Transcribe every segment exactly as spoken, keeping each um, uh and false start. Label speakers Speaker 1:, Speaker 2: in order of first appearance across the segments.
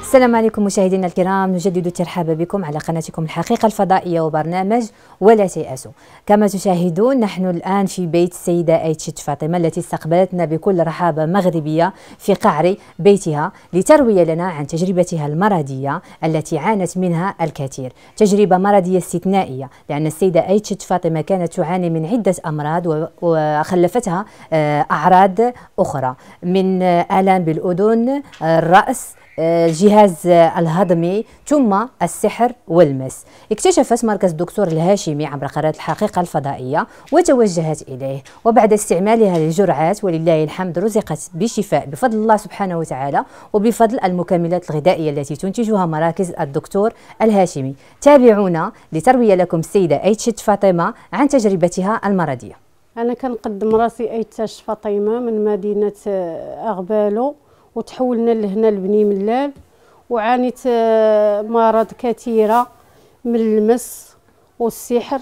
Speaker 1: السلام عليكم مشاهدينا الكرام، نجدد الترحاب بكم على قناتكم الحقيقة الفضائية وبرنامج ولا تيأسوا. كما تشاهدون نحن الآن في بيت السيدة أيتشت فاطمة التي استقبلتنا بكل رحابة مغربية في قعر بيتها لتروي لنا عن تجربتها المرضية التي عانت منها الكثير. تجربة مرضية استثنائية لأن السيدة أيتشت فاطمة كانت تعاني من عدة أمراض وخلفتها أعراض أخرى من آلام بالأذن، الرأس، الجهاز الهضمي، ثم السحر والمس. اكتشفت مركز الدكتور الهاشمي عبر قناة الحقيقة الفضائية وتوجهت إليه، وبعد استعمالها للجرعات ولله الحمد رزقت بشفاء بفضل الله سبحانه وتعالى وبفضل المكملات الغذائية التي تنتجها مراكز الدكتور الهاشمي. تابعونا لتروي لكم السيدة أيتشت فاطمة عن تجربتها المرضية.
Speaker 2: أنا كنقدم راسي أيتشت فاطمة من مدينة أغبالو، وتحولنا لهنا لبني ملال، وعانيت مرض كثيرة من المس والسحر،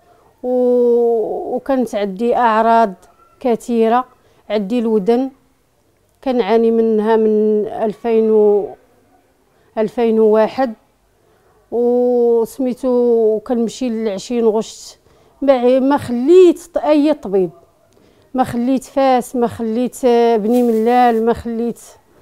Speaker 2: وكانت عندي أعراض كثيرة. عندي الودن كنعاني منها من ألفين و ألفين وواحد، وسميتو وكنمشي لعشرين غشت ما خليت أي طبيب، ما خليت فاس، ما خليت بني ملال، ما خليت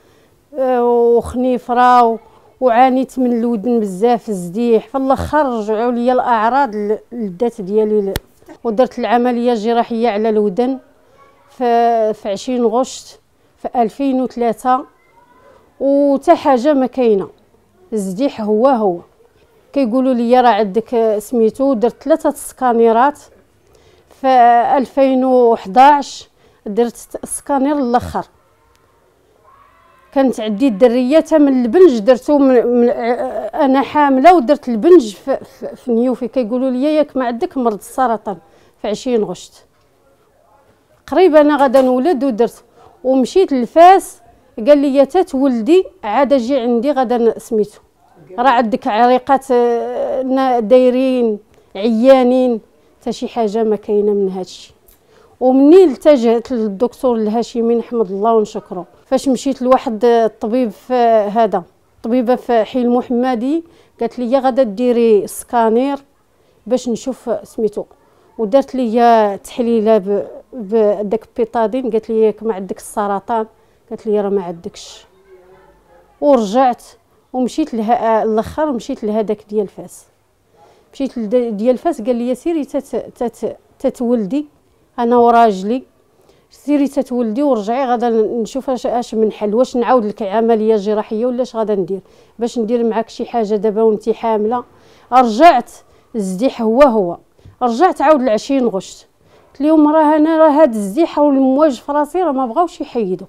Speaker 2: وخنيفره، وعانيت من الودن بزاف الزديح. في الاخر رجعوا لي الاعراض للذات ديالي، ودرت العمليه الجراحيه على الودن في في عشرين غشت في ألفين وثلاثة، وتا حاجه ما كاينه. الزديح هو هو كيقولوا لي راه عندك سميتو. درت ثلاثه سكانيرات في ألفين وحداش، درت سكانير الاخر. كانت عندي الدريه من البنج درتو من من انا حامله، ودرت البنج في, في, في نيوفي. كيقولوا لي ياك ما عندك مرض السرطان في عشرين غشت. قريبا انا غادا نولد ودرت، ومشيت لفاس قال لي تتولدي عاد جي عندي غادا سميتو، راه عندك عريقات دايرين عيانين، حتى شي حاجه ما كاينه من هادشي. ومني التجأت للدكتور الهاشمي نحمد الله ونشكره، فاش مشيت لواحد الطبيب في هذا طبيبه في حي المحمدي، قالت لي غادا ديري سكانير باش نشوف سميتو، ودارت لي تحليله بداك بيطادين. قالت لي ياك ما عندك السرطان، قالت لي راه ما عندكش. ورجعت ومشيت لها الاخر، مشيت لهداك ديال فاس، مشيت ديال فاس قال لي سيري تت تت تتولدي انا وراجلي، سيري تتولدي ورجعي غادا نشوف اش اش من حل، واش نعاود لك عمليه جراحيه ولا اش غادا ندير باش ندير معاك شي حاجه دابا وانتي حامله. رجعت الزديح هو هو، رجعت عاود لعشرين غشت. قلت لهم راه انا راه هاد الزديحه والمواج في راسي راه ما بغاوش يحيدوا.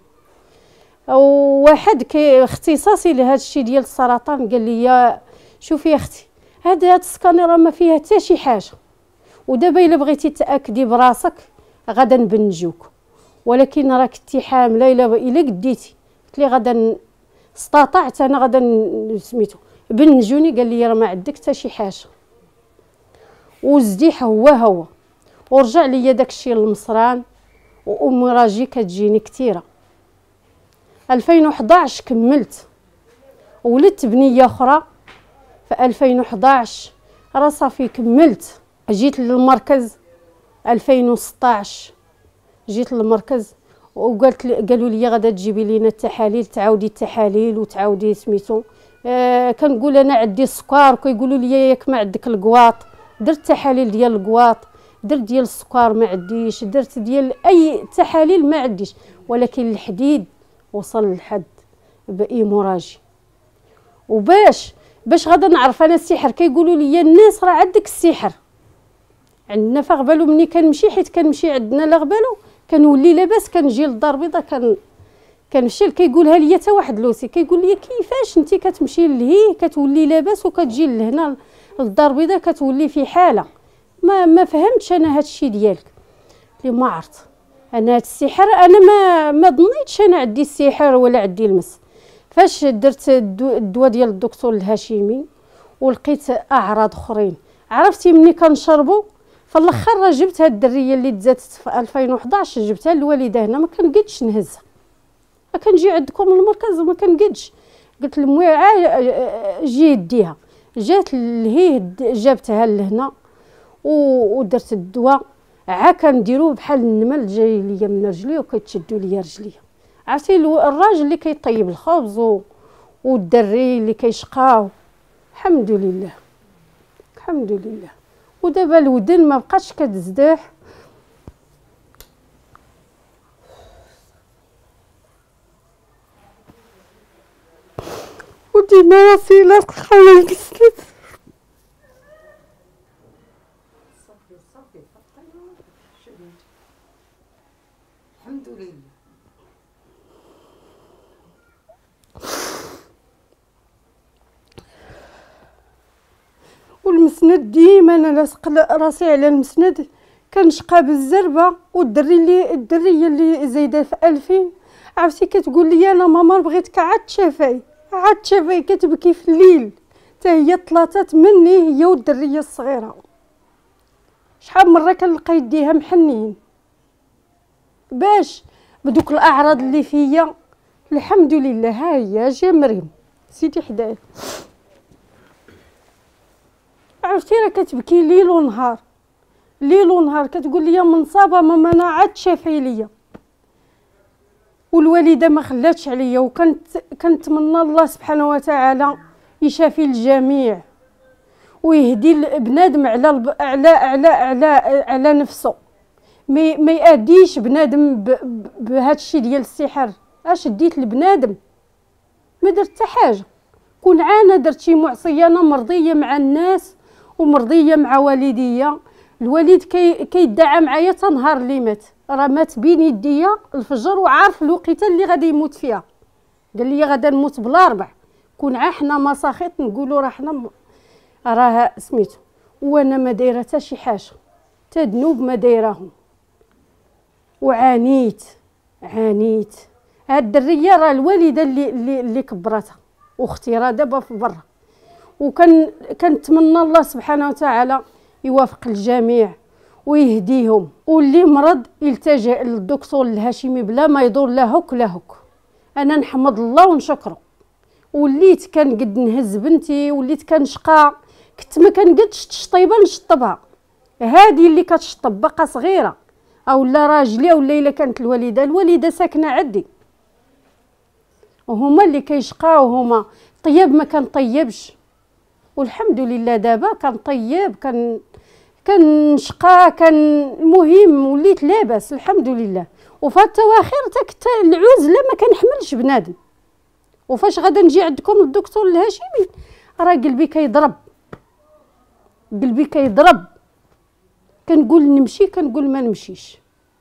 Speaker 2: واحد كي اختصاصي لهذا الشيء ديال السرطان قال لي يا شوفي يا اختي، هذا هاد السكانير ما فيها حتى شي حاجه، ودابا الا بغيتي تاكدي براسك غادا نبنجوك، ولكن راه كنتي حامله الا الا قديتي. قلت لي غادا استطعت انا غادا سميتو بنجوني. قال لي راه ما عندك حتى شي حاجه، والزديح هو هو. ورجع لي داك الشيء للمصران، وامراجي كتجيني كثيره. ألفين وحداش كملت، ولدت بنيه اخرى في ألفين وحداش، راه صافي كملت. جيت للمركز ألفين وستطاش، جيت للمركز وقالت لي قالوا لي غادا تجيبي لينا التحاليل، تعاودي التحاليل وتعاودي سميتو. آه كنقول انا عندي السكر، وكيقولوا لي ياك ما عندك القواط. درت تحاليل ديال القواط، درت ديال السكر ما عنديش، درت ديال اي تحاليل ما عنديش، ولكن الحديد وصل لحد بإيموراجي. وباش باش غادا نعرف انا السحر، كيقولوا لي الناس راه عندك السحر. عندنا في غبالو مني كنمشي، حيت كنمشي عندنا لغبالو كنولي لاباس، كنجي للدار البيضاء كن كنمشي كيقولها لي حتى واحد لوسي، كيقول لي كيفاش انت كتمشي لهيه كتولي لاباس وكتجي لهنا للدار البيضاء كتولي في حاله. ما ما فهمتش انا هذا الشيء ديالك. قلت ما عرفت انا هذا السحر، انا ما ما ظنيتش انا عندي السحر ولا عندي المس. فاش درت الدواء ديال الدكتور الهاشمي ولقيت اعراض اخرين، عرفتي ملي كنشربو في الاخر جبت هاد الدريه اللي تزادت في ألفين وحداش، جبتها للوالده هنا، ما كنقدش نهزها. كنجي عندكم المركز وما كنقدش قلت لموي جي ديها، جات لهيه جابتها لهنا ودرت الدواء. عا كنديروه بحال النمل جاي ليا من رجلي وكيتشدوا ليا رجليا. عرفتي الراجل اللي كيطيب الخبز والدري اللي كيشقاو، الحمد لله الحمد لله. ودابا الودن ما بقاتش كتزدح، وديما راسي لاصقه على المسند.
Speaker 3: الحمد لله.
Speaker 2: والمسند ديما انا لاصق راسي على المسند، كنشقى بالزربه. والدري اللي الدريه اللي زايده في ألفين عرفتي كتقول لي انا ماما بغيتك عاد شافاي عاد شافاي، كتبكي في الليل حتى هي طلاتات مني هي والدريه الصغيره. شحال مره كنلقى يديها محنين باش بدوك الاعراض اللي فيا. الحمد لله. ها هي جا مريم سيدي حدايا، عرفتي راه كتبكي ليل ونهار ليل ونهار، كتقول لي منصابه ماما انا عاد شافي ليا. والوالده ما خلاتش عليا، وكنت كنتمنى الله سبحانه وتعالى يشافي الجميع ويهدي بنادم على الب... على على على على نفسه. ما ما ياديش بنادم بهذا الشيء ديال السحر. اش ديت لبنادم؟ ما درت حتى حاجه. كون عانى درت شي معصيه، انا مرضيه مع الناس ومرضيه مع والديا. الوالد كي كيدعى معايا حتى نهار اللي مات، راه مات بين يديا الفجر وعارف الوقيته اللي غادي يموت فيها. قال لي غادا نموت بلا ربع. كون عا حنا مساخيط نقولوا راه حنا راه سميتو، وانا ما دايره حتى شي حاجه، حتى ذنوب ما دايراهم. وعانيت عانيت. هاد الدريه راه الوالده اللي اللي, اللي كبرتها، واختي راه دابا في برا. وكان كنتمنى الله سبحانه وتعالى يوافق الجميع ويهديهم، واللي مرض يلتجئ للدكتور الهاشمي بلا ما يدور لا هك لا هك. انا نحمد الله ونشكره. وليت كنقد نهز بنتي، وليت كنشقى، كنت ما كنقدش تشطيبه نشطبها. هذه اللي كتشطب باقا صغيره، او لا راجلي ولا الا كانت الوالده الوالده ساكنه عندي، وهما اللي كيشقاو. هما طيب ما كنطيبش، والحمد لله دابا كنطيب كان كنشقى كان. المهم وليت لاباس الحمد لله. وفي التواخير حتى العزله ما كنحملش بنادم. وفاش غادا نجي عندكم الدكتور الهاشمي راه قلبي كيضرب قلبي كيضرب. كنقول نمشي كنقول ما نمشيش،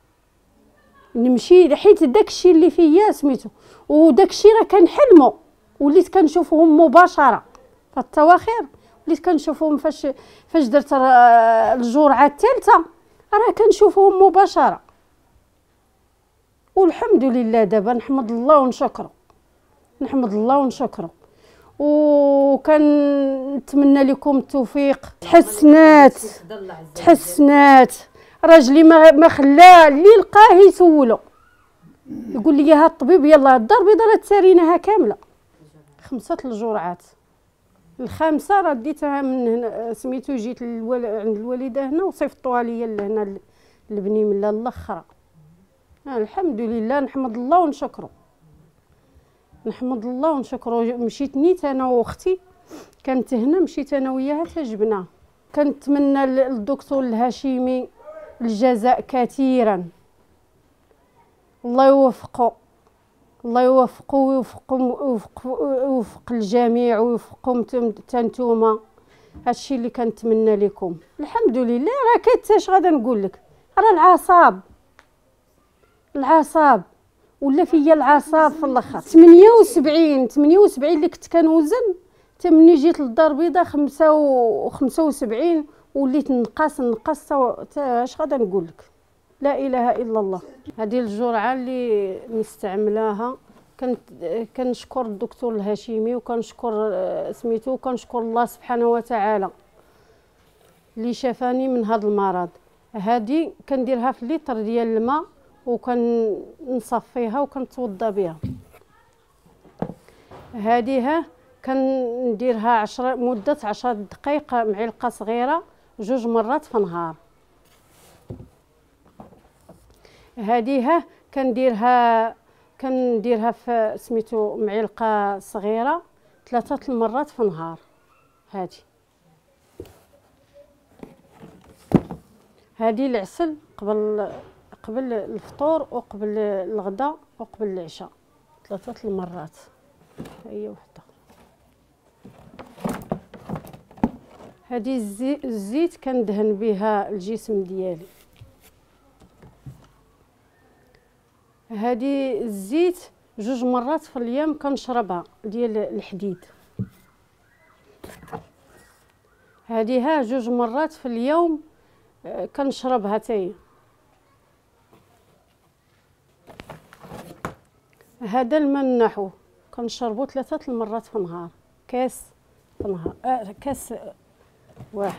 Speaker 2: نمشي حيت داكشي اللي فيا سميتو، وداكشي راه كنحلمو. وليت كنشوفهم مباشره في التواخير، وليت كنشوفهم فاش فاش درت الجرعه الثالثه راه كنشوفهم مباشره. والحمد لله دابا نحمد الله ونشكره نحمد الله ونشكره. وكنتمنى لكم التوفيق. تحسنات تحسنات. راجلي ما ما خلى اللي لقاه يسولو، يقول لي ها الطبيب يلا الدار البيضاء راه تساريناها كامله. خمسه الجرعات، الخامسه راه ديتها من هنا سميتو. جيت الوال... عند الوالده هنا وصيفطوها ليا لهنا لبني من الاخره. الحمد لله نحمد الله ونشكره نحمد الله ونشكره. مشيت نيت انا واختي كانت هنا، مشيت انا وياها حتى جبناه. كنتمنى للدكتور الهاشمي الجزاء كثيرا. الله يوفقه الله يوفقه ويوفقكم ويوفق الجميع ويوفقكم حتى نتوما. هادشي اللي كنتمنى لكم. الحمد لله. راه كاين اش غادا نقول لك، راه العصاب العصاب ولا فيا العصاب في الاخر. ثمانية وسبعين ثمانية وسبعين اللي كنت كنوزن، حتى ملي جيت للدار البيضاء خمسة وخمسة وسبعين وليت نقص نقص. اش غادا نقول لك، لا اله الا الله. هذه الجرعه اللي نستعملها كنت كنشكر الدكتور الهاشمي وكنشكر سميتو وكنشكر الله سبحانه وتعالى اللي شافاني من هذا المرض. هذه كنديرها في لتر ديال الماء وكنصفيها وكنتوضى بها. هذه كنديرها عشرة مدة عشر دقائق، معلقة صغيرة جوج مرات في النهار. هذه كنديرها كنديرها في سميتو معلقة صغيرة ثلاثة المرات في النهار. هذه هذه العسل قبل قبل الفطور وقبل الغداء وقبل العشاء ثلاثة المرات. هي وحده. هذه الزي... الزيت كندهن بها الجسم ديالي. هذه الزيت جوج مرات في اليوم كنشربها ديال الحديد. هذه ها جوج مرات في اليوم كنشربها تاهي. هذا الماء النحو كنشربو ثلاثة المرات في النهار، كاس في النهار، آه كاس واحد.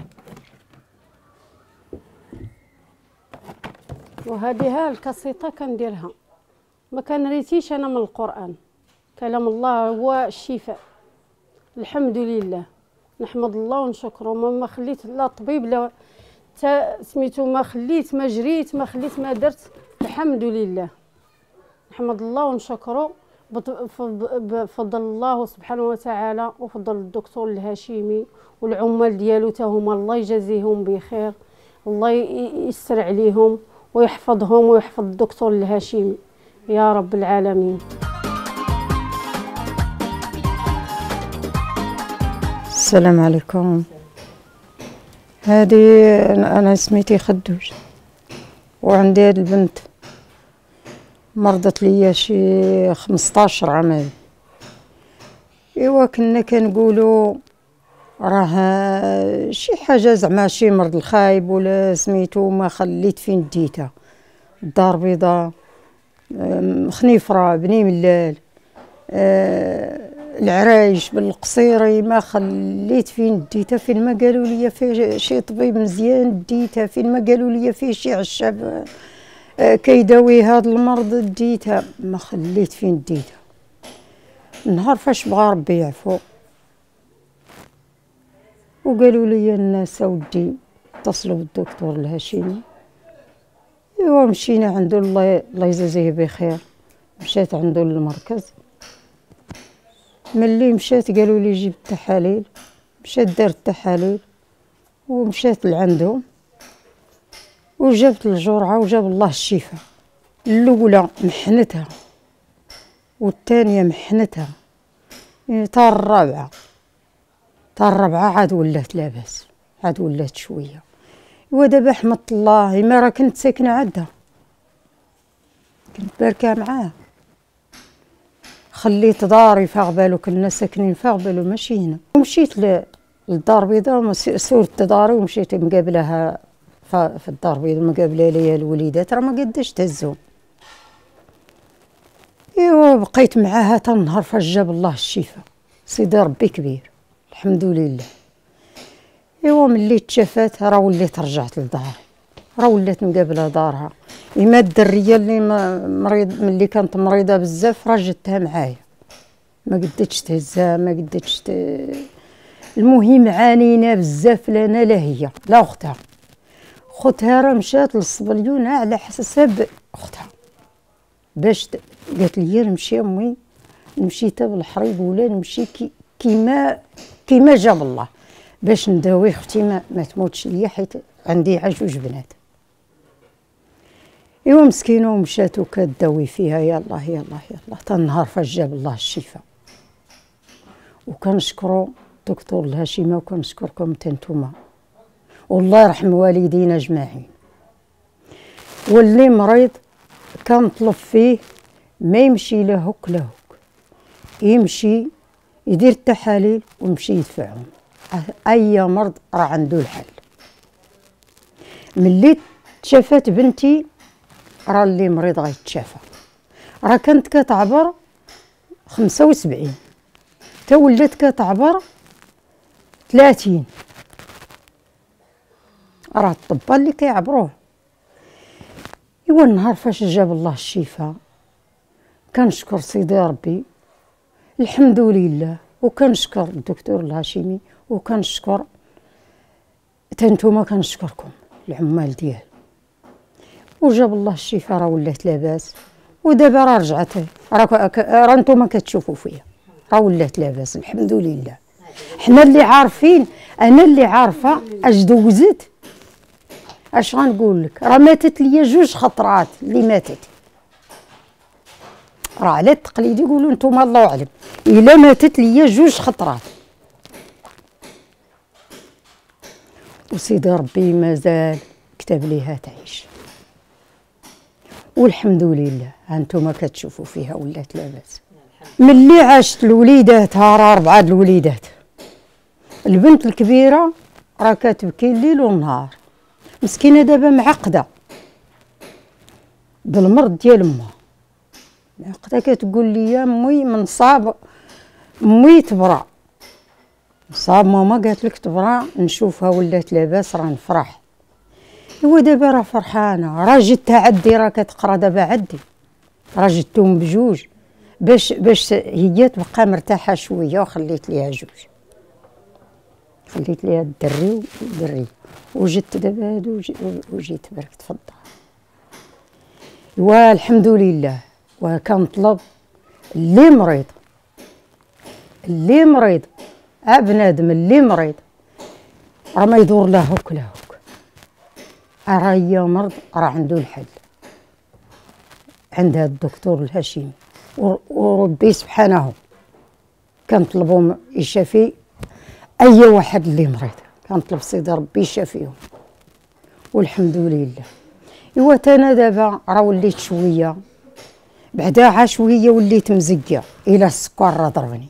Speaker 2: وهذه ها الكاسيطه كنديرها، ما كنريتيش انا من القران، كلام الله هو الشفاء. الحمد لله، نحمد الله ونشكره. ما خليت لا طبيب لا تا سميتو، ما خليت ما جريت ما خليت ما درت. الحمد لله، نحمد الله ونشكره بفضل الله سبحانه وتعالى وفضل الدكتور الهاشمي والعمال ديالو تا هما، الله يجازيهم بخير، الله يسر عليهم ويحفظهم ويحفظ الدكتور الهاشمي يا رب العالمين.
Speaker 4: السلام عليكم. هذه انا سميتي خدوج، وعندي هاد البنت مرضت ليا شي خمسطاش عام. ايوا كنا كنقولوا راه شي حاجه زعما شي مرض الخايب ولا سميتو، ما خليت فين ديتها. الدار البيضاء، خنيفره، بني ملال، أه العرايش، بالقصيري، ما خليت فين ديتها. فين ما قالوا لي فيه شي طبيب مزيان ديتها، فين ما قالوا لي فيه شي عشاب أه كيداوي هذا المرض ديتها، ما خليت فين ديتها. النهار فاش بغى ربي يعفو وقالوا لي الناس اودي اتصلوا بالدكتور الهاشمي. ايوا مشينا عنده، الله الله يجازيه بخير. مشيت عنده للمركز، ملي مشيت قالوا لي جيب التحاليل، مشيت دارت التحاليل ومشيت لعندهم وجبت الجرعه وجاب الله الشفاء. الاولى محنتها والثانيه محنتها، تا الرابعه تا الرابعه عاد ولات لاباس، عاد ولات شويه. ودابا حمد الله، ما راه كنت ساكنه عندها، كنت باركه معاه. خليت داري فاغ بالو، كنا ساكنين فاغ بالو ماشي هنا. ومشيت للدار البيضاء، سورت داري ومشيت مقابلها في الدار البيضاء، مقابله ليا الوليدات، راه ما قداش تهزهم. ايوا بقيت معاها حتى النهار فاش جاب الله الشفاء. سيدي ربي كبير، الحمد لله. ايوا ملي تشافات راه وليت رجعت لداري، راه ولات مقابله دارها. اما الدريه اللي مريض ملي كانت مريضه بزاف راه جدتها معايا، ما قدتش تهزها، ما قدتش ت... المهم عانينا بزاف، لا انا لا هي لا اختها. خوتها راه مشات للصبليونه على حساب اختها، باش قالت لي نمشي امي، نمشي تا بالحريق ولا نمشي كي كيما كيما جاب الله، باش نداوي اختي ما, ما تموتش ليا، حيت عندي عجوج بنات. ايوا مسكينه ومشات وكداوي فيها، يلاه يلاه يلاه تا النهار فاش جاب الله الشفاء. وكنشكروا الدكتور الهاشمي وكنشكركم حتى نتوما، والله يرحم والدينا اجمعين. واللي مريض كنطلب فيه ما يمشي لا هك لا هك، يمشي يدير التحاليل ويمشي يدفعهم. اي مرض راه عنده الحل. ملي تشافات بنتي راه اللي مريض غيتشافى. راه كانت كتعبر خمسة وسبعين تا ولات كتعبر ثلاثين، راه الطبال اللي كيعبروه. ايوا النهار فاش جاب الله الشفاء كنشكر سيدي ربي الحمد لله. وكنشكر الدكتور الهاشمي وكنشكر تنتوما، كنشكركم العمال ديال، وجاب الله الشفاء، راه ولات لاباس. ودابا راه رجعت، راه نتوما كتشوفوا فيا راه ولات لاباس الحمد لله. حنا اللي عارفين، انا اللي عارفه اش دوزت، اش غنقول لك، راه ماتت ليا جوج خطرات اللي ماتت، راه على التقليد يقولوا نتوما الله اعلم، الا ماتت ليا جوج خطرات. وسيدي ربي مازال كتب ليها تعيش، والحمد لله هانتوما كتشوفوا فيها ولات لاباس. ملي عاشت الوليدات، ها راه ربعه د الوليدات، البنت الكبيره راه كتبكي الليل والنهار، مسكينه دابا معقده بالمرض ديال امها، معقده كتقول لي امي من صاب امي تبرا، صاب ماما قالت لك تبرا، نشوفها ولات لاباس راه نفرح. هو دابا راه فرحانه، راه جات عندي، راه كتقرا دابا عندي، راه جبتهم بجوج باش باش هي تبقى مرتاحه شويه، وخليت ليها جوج، خليت ليها الدري والدري، وجدت دابا هادو وجيت بركت في الدار. والحمد لله. وكنطلب اللي مريض، اللي مريض ا بنادم اللي مريض راه ما يدور لا هوك لا هوك، راه هي مرض راه عنده الحل عند هاد الدكتور الهاشمي، وربي سبحانه كنطلبوا يشافي اي واحد اللي مريض، كنطلب سيدي ربي يشافيهم والحمد لله. ايوا انا دابا راه وليت شويه بعداها شويه وليت مزكيه، الى السكر راه ضربني،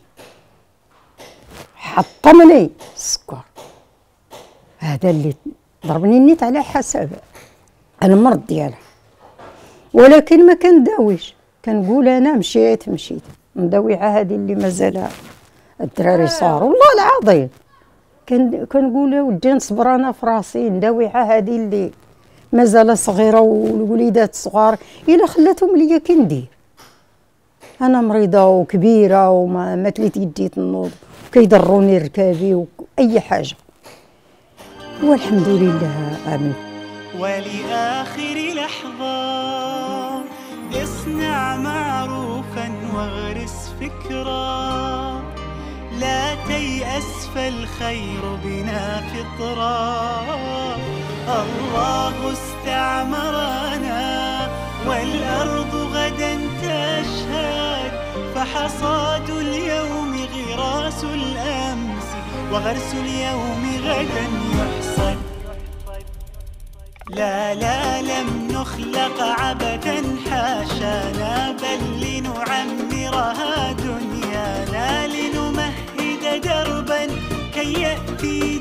Speaker 4: حطمني السكر، هذا اللي ضربني نيت على حسب المرض ديالها، ولكن ما كنداويش، كنقول انا مشيت مشيت نداوي على هذه اللي مازال الدراري صاروا، والله العظيم كنقول ودي نصبر انا في راسي، نداوي على هذه اللي مازال صغيره والوليدات صغار، الا خلاتهم ليا كندير، انا مريضه وكبيره وما ما تليت يدي تنوض وكيضروني ركابي واي حاجه، والحمد لله. امين.
Speaker 5: ولآخر لحظة اصنع معروفا واغرس فكرا، لا تيأس فالخير بنا فطرا، الله استعمرنا والأرض غدا تشهد، فحصاد اليوم غراس الأمس وغرس اليوم غدا يحصد. لا لا لم نخلق عبثا حاشانا، بل لنعمرها دنيانا، لنمهد دربا كي يأتي